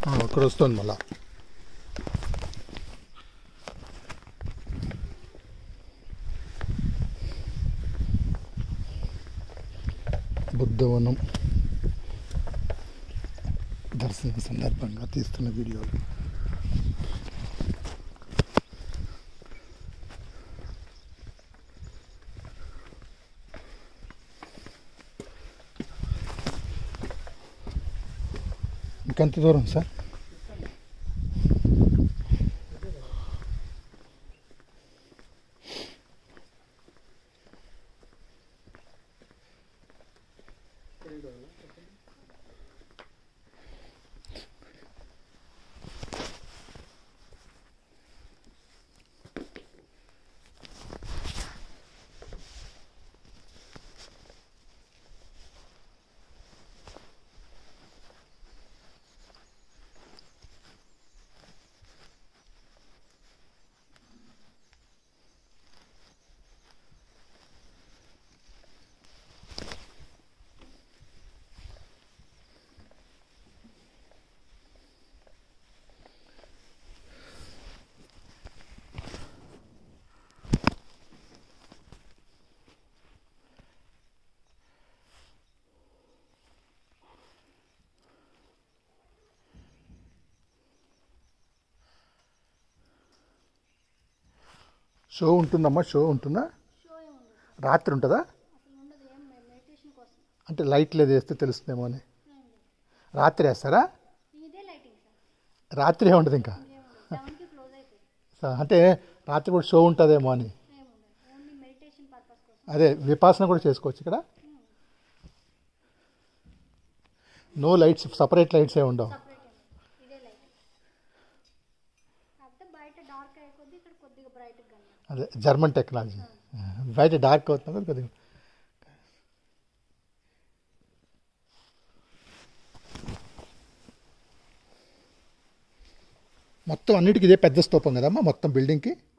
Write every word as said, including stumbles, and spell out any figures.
ఇక్కడ వస్తుంది మళ్ళా. బుద్ధవనం దర్శన సందర్భంగా తీస్తున్న వీడియోలు. ఇంకెంత దూరం సార్? షో ఉంటుందమ్మా? షో ఉంటుందా? రాత్రి ఉంటుందా? అంటే లైట్ లేదు వేస్తే తెలుస్తుందేమో అని. రాత్రి వేస్తారా? రాత్రి ఉండదు ఇంకా. అంటే రాత్రి కూడా షో ఉంటుందేమో అని. అదే విపాసన కూడా చేసుకోవచ్చు ఇక్కడ. నో లైట్స్, సపరేట్ లైట్స్ ఏ ఉండవు. అదే జర్మన్ టెక్నాలజీ. బయట డార్క్ అవుతుంది కదా కొద్దిగా. మొత్తం అన్నిటికీ ఇదే పెద్ద స్తూపం కదమ్మా మొత్తం బిల్డింగ్కి?